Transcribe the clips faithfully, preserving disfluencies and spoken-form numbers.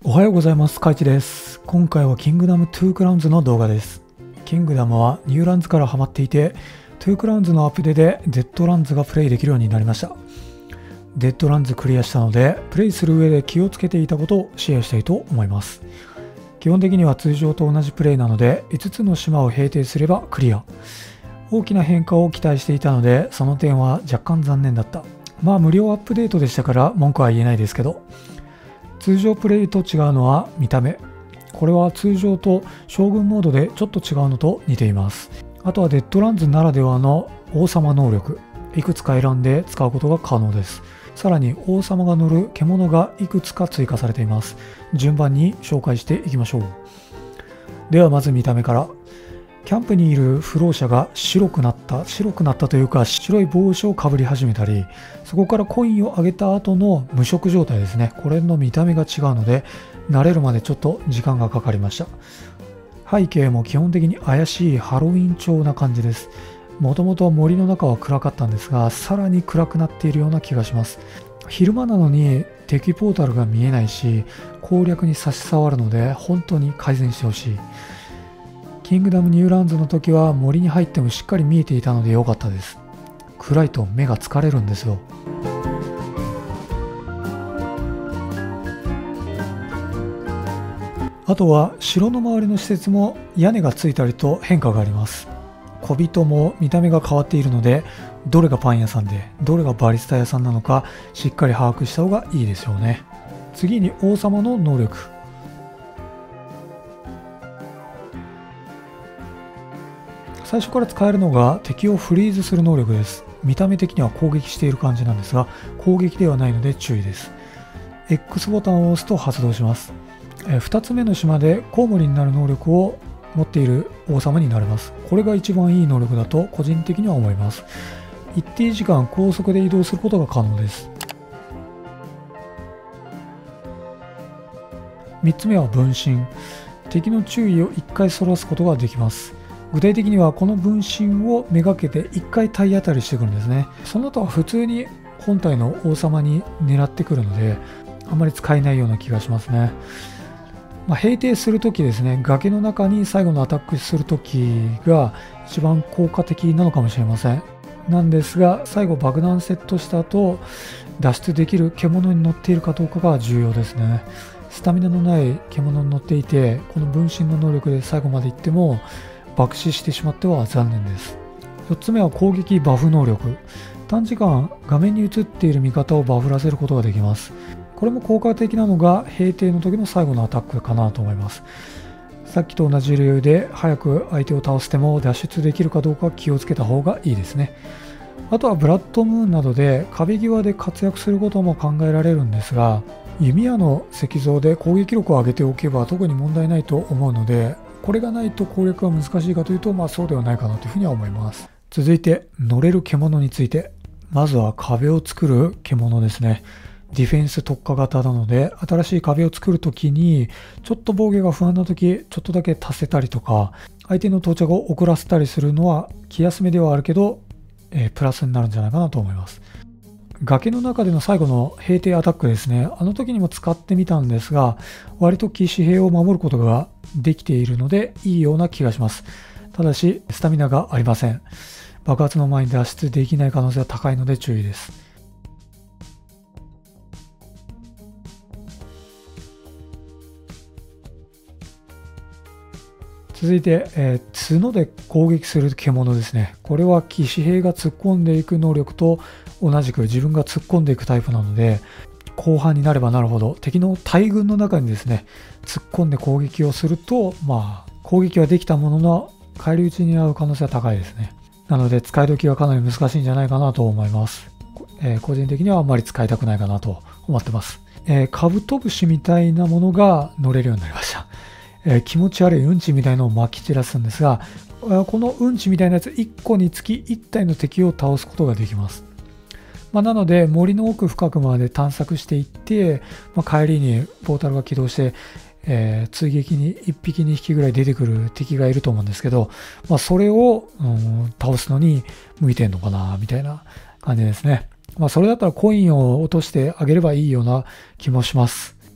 おはようございます。カイチです。今回はキングダムトゥークラウンズの動画です。キングダムはニューランズからハマっていて、トゥークラウンズのアップデでデッドランズがプレイできるようになりました。デッドランズクリアしたので、プレイする上で気をつけていたことをシェアしたいと思います。基本的には通常と同じプレイなので、いつつの島を平定すればクリア。大きな変化を期待していたので、その点は若干残念だった。まあ無料アップデートでしたから文句は言えないですけど、通常プレイと違うのは見た目。これは通常と将軍モードでちょっと違うのと似ています。あとはデッドランズならではの王様能力。いくつか選んで使うことが可能です。さらに王様が乗る獣がいくつか追加されています。順番に紹介していきましょう。ではまず見た目から。キャンプにいる不老者が白くなった、白くなったというか白い帽子をかぶり始めたり、そこからコインを上げた後の無色状態ですね。これの見た目が違うので、慣れるまでちょっと時間がかかりました。背景も基本的に怪しいハロウィン調な感じです。もともと森の中は暗かったんですが、さらに暗くなっているような気がします。昼間なのに敵ポータルが見えないし、攻略に差し障るので本当に改善してほしい。キングダムニューランズの時は森に入ってもしっかり見えていたので良かったです。暗いと目が疲れるんですよ。あとは城の周りの施設も屋根がついたりと変化があります。小人も見た目が変わっているので、どれがパン屋さんでどれがバリスタ屋さんなのかしっかり把握した方がいいですよね。次に王様の能力。最初から使えるのが敵をフリーズする能力です。見た目的には攻撃している感じなんですが、攻撃ではないので注意です。X ボタンを押すと発動します。ふたつめの島でコウモリになる能力を持っている王様になれます。これが一番いい能力だと個人的には思います。一定時間高速で移動することが可能です。みっつめは分身。敵の注意をいっかいそらすことができます。具体的にはこの分身をめがけていっかい体当たりしてくるんですね。その後は普通に本体の王様に狙ってくるので、あまり使えないような気がしますね。まあ、平定するときですね、崖の中に最後のアタックするときが一番効果的なのかもしれません。なんですが、最後爆弾セットした後、脱出できる獣に乗っているかどうかが重要ですね。スタミナのない獣に乗っていて、この分身の能力で最後までいっても、爆死してしまっては残念です。よっつめは攻撃バフ能力。短時間画面に映っている味方をバフらせることができます。これも効果的なのが平定の時の最後のアタックかなと思います。さっきと同じ理由で早く相手を倒しても脱出できるかどうか気をつけた方がいいですね。あとはブラッドムーンなどで壁際で活躍することも考えられるんですが、弓矢の石像で攻撃力を上げておけば特に問題ないと思うので、これがないと攻略が難しいかというと、まあそうではないかなというふうには思います。続いて乗れる獣について。まずは壁を作る獣ですね。ディフェンス特化型なので、新しい壁を作るときにちょっと防御が不安なときちょっとだけ足せたりとか、相手の到着を遅らせたりするのは気休めではあるけど、えー、プラスになるんじゃないかなと思います。崖の中での最後の平定アタックですね。あの時にも使ってみたんですが、割と騎士兵を守ることができているのでいいような気がします。ただしスタミナがありません。爆発の前に脱出できない可能性は高いので注意です。続いて、えー、角で攻撃する獣ですね。これは騎士兵が突っ込んでいく能力と同じく自分が突っ込んでいくタイプなので、後半になればなるほど敵の大軍の中にですね突っ込んで攻撃をすると、まあ攻撃はできたものの返り討ちに遭う可能性は高いですね。なので使い時はかなり難しいんじゃないかなと思います。えー、個人的にはあんまり使いたくないかなと思ってます。えー、カブトムシみたいなものが乗れるようになりました。えー、気持ち悪いうんちみたいのを撒き散らすんですが、このうんちみたいなやついっこにつきいち体の敵を倒すことができます。まあ、なので森の奥深くまで探索していって、まあ、帰りにポータルが起動して、えー、追撃にいっぴきにひきぐらい出てくる敵がいると思うんですけど、まあ、それを、うん、倒すのに向いてんのかなみたいな感じですね。まあ、それだったらコインを落としてあげればいいような気もします。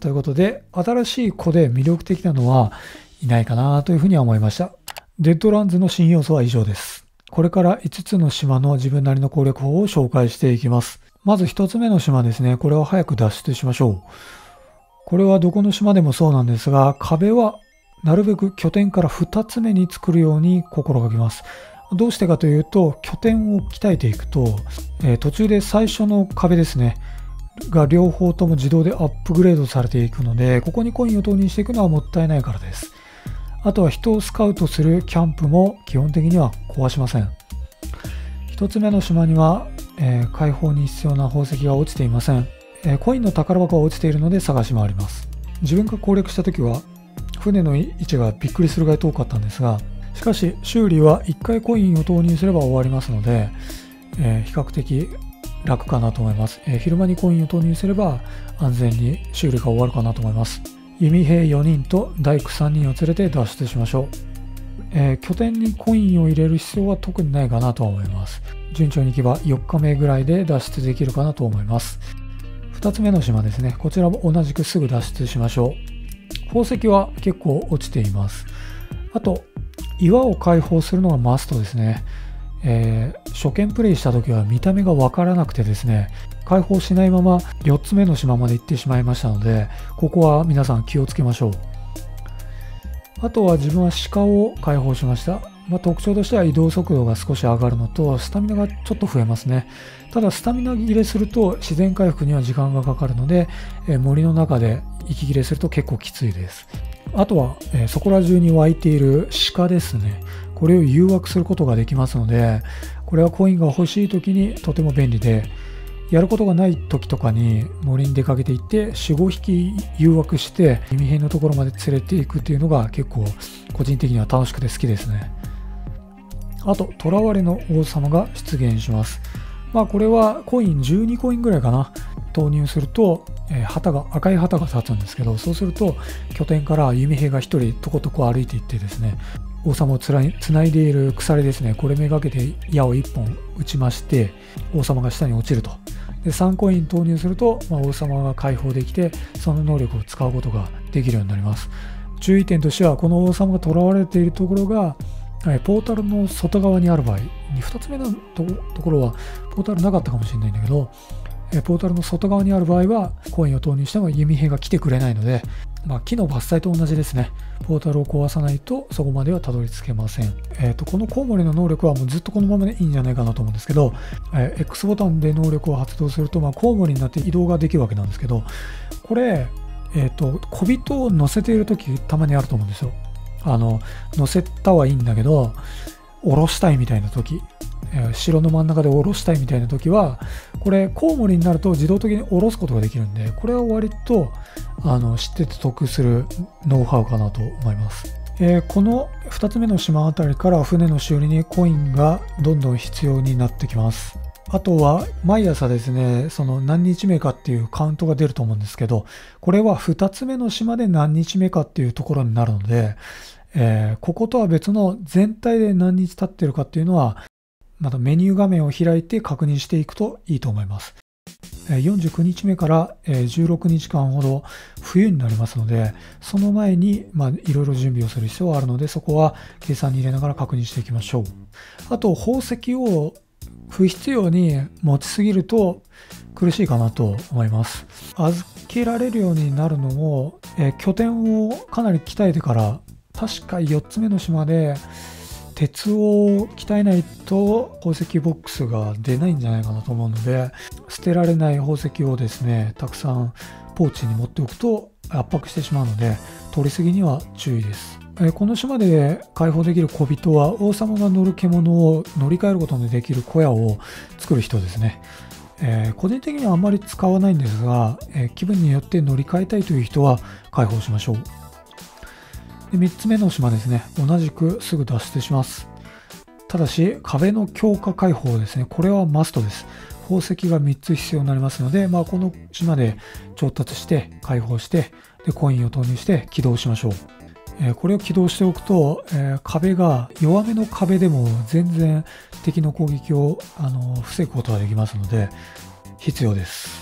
ということで、新しい子で魅力的なのはいないかなというふうには思いました。デッドランズの新要素は以上です。これからいつつの島の自分なりの攻略法を紹介していきます。まずひとつめの島ですね。これは早く脱出しましょう。これはどこの島でもそうなんですが、壁はなるべく拠点からふたつめに作るように心がけます。どうしてかというと、拠点を鍛えていくと、えー、途中で最初の壁ですね、が両方とも自動でアップグレードされていくので、ここにコインを投入していくのはもったいないからです。あとは人をスカウトするキャンプも基本的には壊しません。ひとつめの島には、えー、開放に必要な宝石が落ちていません。えー、コインの宝箱が落ちているので探し回ります。自分が攻略した時は船の位置がびっくりするぐらい遠かったんですが、しかし修理はいっかいコインを投入すれば終わりますので、えー、比較的楽かなと思います。えー、昼間にコインを投入すれば安全に修理が終わるかなと思います。弓兵よにんと大工さんにんを連れて脱出しましょう。えー、拠点にコインを入れる必要は特にないかなと思います。順調にいけばよっかめぐらいで脱出できるかなと思います。ふたつめの島ですね。こちらも同じくすぐ脱出しましょう。宝石は結構落ちています。あと、岩を開放するのがマストですね。えー、初見プレイした時は見た目がわからなくてですね、開放しないままよっつめの島まで行ってしまいましたので、ここは皆さん気をつけましょう。あとは自分は鹿を開放しました。まあ、特徴としては移動速度が少し上がるのと、スタミナがちょっと増えますね。ただ、スタミナ切れすると自然回復には時間がかかるので、えー、森の中で息切れすると結構きついです。あとは、えー、そこら中に湧いている鹿ですね。これを誘惑することができますので、これはコインが欲しい時にとても便利で、やることがない時とかに森に出かけていって よん、ごひき誘惑して弓兵のところまで連れていくっていうのが結構個人的には楽しくて好きですね。あと、囚われの王様が出現します。まあこれはコインじゅうにコインぐらいかな。投入すると、えー、旗が赤い旗が立つんですけど、そうすると拠点から弓兵がひとりとことこ歩いていってですね、王様をつらいつないでいる鎖ですね、これめがけて矢をいっぽん打ちまして、王様が下に落ちると。でさんコイン投入すると、まあ、王様が解放できて、その能力を使うことができるようになります。注意点としては、この王様が囚われているところが、ポータルの外側にある場合、ふたつめのところはポータルなかったかもしれないんだけど、ポータルの外側にある場合はコインを投入しても弓兵が来てくれないので、まあ、木の伐採と同じですね。ポータルを壊さないとそこまではたどり着けません。えーと、このコウモリの能力はもうずっとこのままでいいんじゃないかなと思うんですけど、えー、X ボタンで能力を発動すると、まあ、コウモリになって移動ができるわけなんですけど、これ、えーと、小人を乗せているときたまにあると思うんですよ。あの、乗せたはいいんだけど、下ろしたいみたいなとき、城の真ん中で下ろしたいみたいな時は、これコウモリになると自動的に下ろすことができるんで、これは割とあの知ってて得するノウハウかなと思います。えー、このふたつめの島あたりから船の修理にコインがどんどん必要になってきます。あとは毎朝ですね、その何日目かっていうカウントが出ると思うんですけど、これはふたつめの島で何日目かっていうところになるので、えー、こことは別の全体で何日経ってるかっていうのは、またメニュー画面を開いて確認していくといいと思います。よんじゅうくにちめからじゅうろくにちかんほど冬になりますので、その前にまあいろいろ準備をする必要があるので、そこは計算に入れながら確認していきましょう。あと、宝石を不必要に持ちすぎると苦しいかなと思います。預けられるようになるのも、え拠点をかなり鍛えてから、確かよっつめの島で鉄を鍛えないと宝石ボックスが出ないんじゃないかなと思うので、捨てられない宝石をですね、たくさんポーチに持っておくと圧迫してしまうので、取りすぎには注意です。えこの島で解放できる小人は、王様が乗る獣を乗り換えることのできる小屋を作る人ですね。えー、個人的にはあんまり使わないんですが、えー、気分によって乗り換えたいという人は解放しましょう。でみっつめの島ですね。同じくすぐ脱出します。ただし、壁の強化開放ですね。これはマストです。宝石がみっつ必要になりますので、まあ、この島で調達して、開放して、でコインを投入して起動しましょう。えー、これを起動しておくと、えー、壁が弱めの壁でも全然敵の攻撃を、あのー、防ぐことができますので、必要です。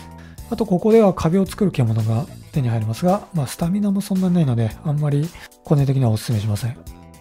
あとここでは壁を作る獣が手に入りますが、まあ、スタミナもそんなにないのであんまり個人的にはお勧めしません。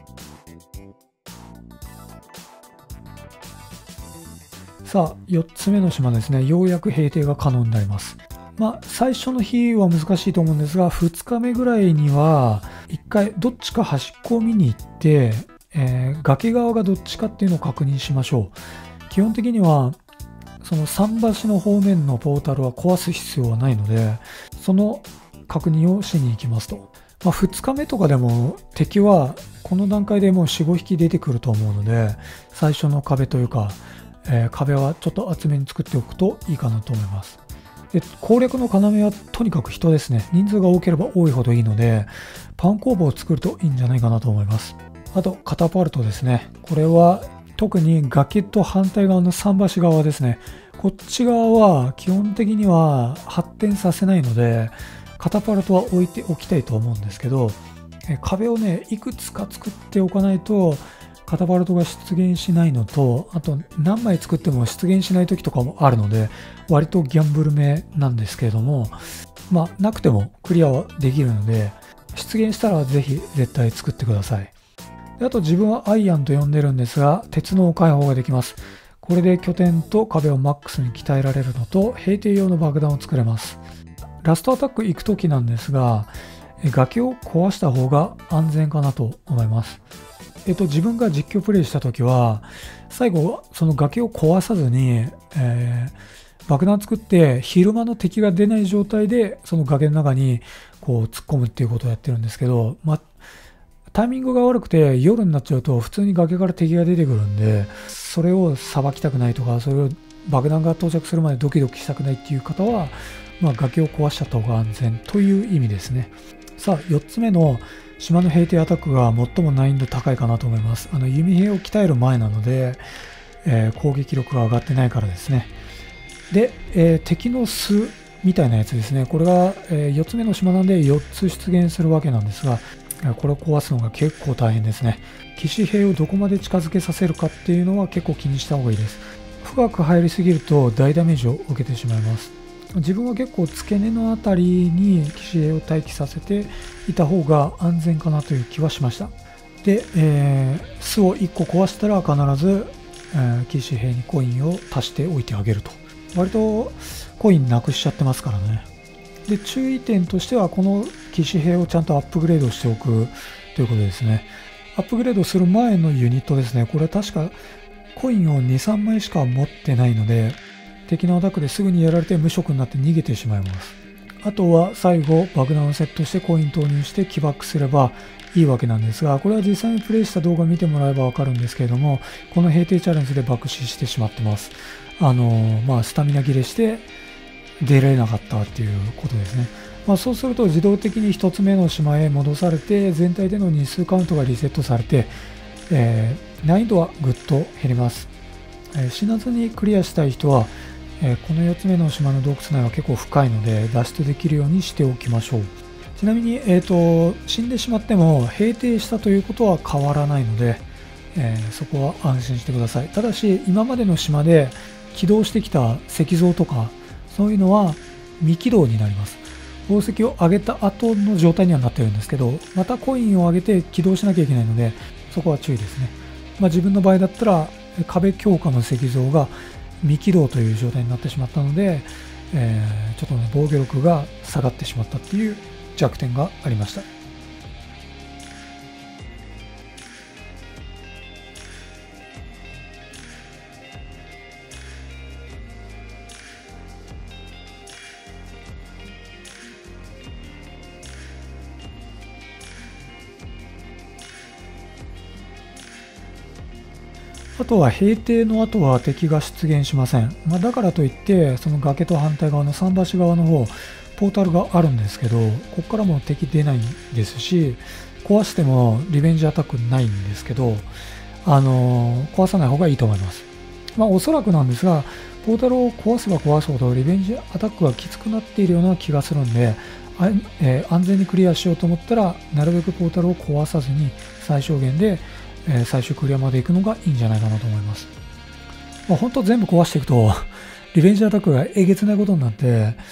さあよっつめの島ですね。ようやく平定が可能になります。まあ最初の日は難しいと思うんですが、ふつかめぐらいにはいっかいどっちか端っこを見に行って、えー、崖側がどっちかっていうのを確認しましょう。基本的にはその桟橋の方面のポータルは壊す必要はないので、その確認をしに行きますと。まあ、ふつかめとかでも敵はこの段階でもうよん、ごひき出てくると思うので、最初の壁というか、えー、壁はちょっと厚めに作っておくといいかなと思います。で、攻略の要はとにかく人ですね。人数が多ければ多いほどいいので、パン工房を作るといいんじゃないかなと思います。あと、カタパルトですね。これは特に崖と反対側の桟橋側ですね。こっち側は基本的には発展させないので、カタパルトは置いておきたいと思うんですけど、え壁をね、いくつか作っておかないと、カタパルトが出現しないのと、あと何枚作っても出現しない時とかもあるので、割とギャンブルめなんですけれども、まあ、なくてもクリアはできるので、出現したらぜひ絶対作ってください。であと自分はアイアンと呼んでるんですが、鉄の解放ができます。これで拠点と壁をマックスに鍛えられるのと、平定用の爆弾を作れます。ラストアタック行く時なんですが、崖を壊した方が安全かなと思います。えっと、自分が実況プレイした時は、最後、その崖を壊さずに、えー、爆弾作って、昼間の敵が出ない状態で、その崖の中にこう突っ込むっていうことをやってるんですけど、ま、タイミングが悪くて夜になっちゃうと、普通に崖から敵が出てくるんで、それをさばきたくないとか、それを爆弾が到着するまでドキドキしたくないっていう方は、まあ、崖を壊しちゃった方が安全という意味ですね。さあ、よっつめの島の平定アタックが最も難易度高いかなと思います。あの弓兵を鍛える前なので、えー、攻撃力が上がってないからですね。で、えー、敵の巣みたいなやつですね。これが、えー、よっつめの島なんでよっつ出現するわけなんですが、これを壊すのが結構大変ですね。騎士兵をどこまで近づけさせるかっていうのは結構気にした方がいいです。深く入りすぎると大ダメージを受けてしまいます。自分は結構付け根のあたりに騎士兵を待機させていた方が安全かなという気はしました。で、えー、巣をいっこ壊したら必ず、えー、騎士兵にコインを足しておいてあげると。割とコインなくしちゃってますからね。で、注意点としてはこの騎士兵をちゃんとアップグレードしておくということですね。アップグレードする前のユニットですね。これ確かコインをに、さんまいしか持ってないので、敵のアタックですぐにやられて無色になって逃げてしまいます。あとは最後爆弾をセットしてコイン投入して起爆すればいいわけなんですが、これは実際にプレイした動画を見てもらえばわかるんですけれども、この平定チャレンジで爆死してしまってます。あのー、まあスタミナ切れして出られなかったっていうことですね。まあ、そうすると自動的にひとつめの島へ戻されて、全体での日数カウントがリセットされて、えー、難易度はぐっと減ります。えー、死なずにクリアしたい人は、えー、このよっつめの島の洞窟内は結構深いので脱出できるようにしておきましょう。ちなみに、えーと、死んでしまっても平定したということは変わらないので、えー、そこは安心してください。ただし今までの島で起動してきた石像とかそういうのは未起動になります。宝石を上げた後の状態にはなってるんですけど、またコインを上げて起動しなきゃいけないので、そこは注意ですね。まあ、自分の場合だったら壁強化の石像が未起動という状態になってしまったので、えー、ちょっと、ね、防御力が下がってしまったっていう弱点がありました。あとは平定の後は敵が出現しません。まあ、だからといってその崖と反対側の桟橋側の方ポータルがあるんですけど、ここからも敵出ないんですし、壊してもリベンジアタックないんですけど、あのー、壊さない方がいいと思います。まあ、おそらくなんですが、ポータルを壊せば壊すほどリベンジアタックがきつくなっているような気がするんで、あえー、安全にクリアしようと思ったらなるべくポータルを壊さずに最小限でえー、最終クリアまで行くのがいいんじゃないかなと思います。まあ、本当全部壊していくとリベンジアタックがえげつないことになって、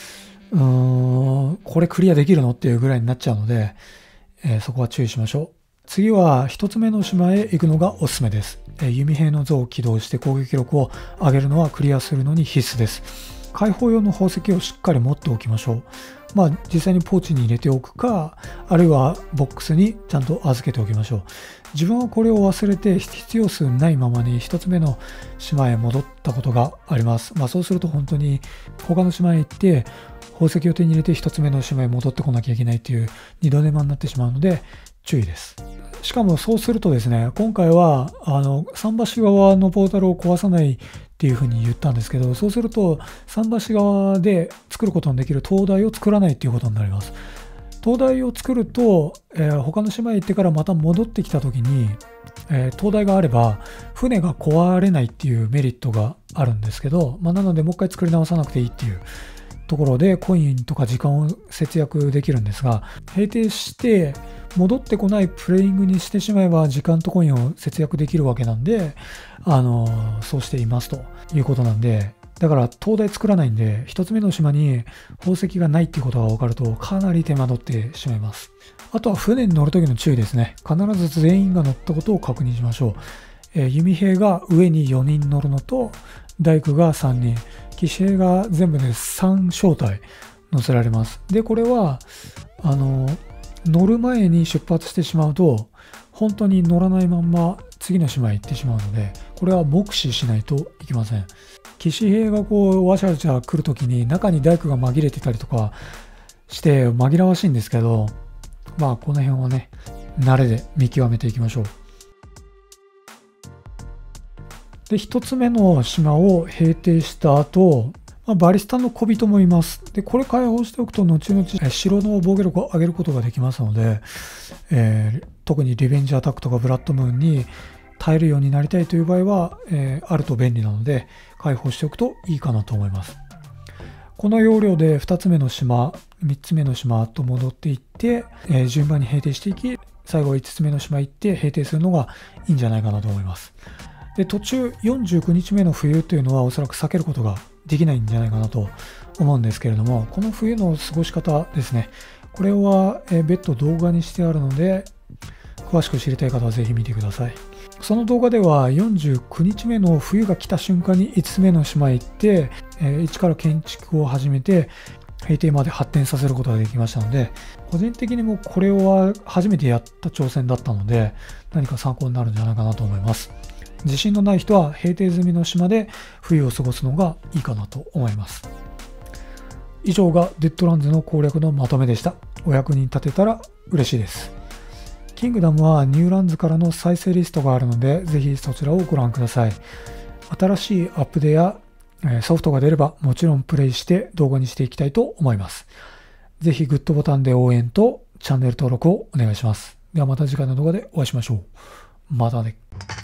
うーん、これクリアできるのっていうぐらいになっちゃうので、えーそこは注意しましょう。次は一つ目の島へ行くのがおすすめです。えー弓兵の像を起動して攻撃力を上げるのはクリアするのに必須です。開放用の宝石をしっかり持っておきましょう。まあ実際にポーチに入れておくか、あるいはボックスにちゃんと預けておきましょう。自分はこれを忘れて必要数ないままに一つ目の島へ戻ったことがあります。まあそうすると本当に他の島へ行って宝石を手に入れて一つ目の島へ戻ってこなきゃいけないという二度手間になってしまうので注意です。しかもそうするとですね、今回はあの桟橋側のポータルを壊さないっていうふうに言ったんですけど、そうすると桟橋側で作ることのできる灯台を作らないっていうことになります。灯台を作ると、えー、他の島へ行ってからまた戻ってきた時に、えー、灯台があれば船が壊れないっていうメリットがあるんですけど、まあ、なのでもう一回作り直さなくていいっていうところでコインとか時間を節約できるんですが、閉店して戻ってこないプレイングにしてしまえば時間とコインを節約できるわけなんで、あのー、そうしていますということなんで、だから灯台作らないんで一つ目の島に宝石がないっていうことが分かるとかなり手間取ってしまいます。あとは船に乗る時の注意ですね。必ず全員が乗ったことを確認しましょう。えー、弓兵が上によにん乗るのと大工がさんにん、騎士兵が全部でさん小隊乗せられます。でこれはあの乗る前に出発してしまうと本当に乗らないまんま次の島へ行ってしまうので、これは目視しないといけません。騎士兵がこうわしゃわしゃ来るときに中に大工が紛れてたりとかして紛らわしいんですけど、まあこの辺はね慣れで見極めていきましょう。で一つ目の島を平定した後、まあ、バリスタの小人もいます。でこれ開放しておくと後々城の防御力を上げることができますので、えー、特にリベンジアタックとかブラッドムーンに耐えるようになりたいという場合は、えー、あると便利なので開放しておくといいかなと思います。この要領でふたつめの島、みっつめの島と戻っていって、えー、順番に平定していき、最後はいつつめの島行って平定するのがいいんじゃないかなと思います。で途中よんじゅうくにちめの冬というのはおそらく避けることができないんじゃないかなと思うんですけれども、この冬の過ごし方ですね、これは、えー、別途動画にしてあるので詳しく知りたい方はぜひ見てください。その動画ではよんじゅうくにちめの冬が来た瞬間にいつつめの島へ行って、えー、一から建築を始めて平定まで発展させることができましたので、個人的にもこれは初めてやった挑戦だったので何か参考になるんじゃないかなと思います。自信のない人は平定済みの島で冬を過ごすのがいいかなと思います。以上がデッドランズの攻略のまとめでした。お役に立てたら嬉しいです。キングダムはニューランズからの再生リストがあるので、ぜひそちらをご覧ください。新しいアップデやソフトが出ればもちろんプレイして動画にしていきたいと思います。ぜひグッドボタンで応援とチャンネル登録をお願いします。ではまた次回の動画でお会いしましょう。またね。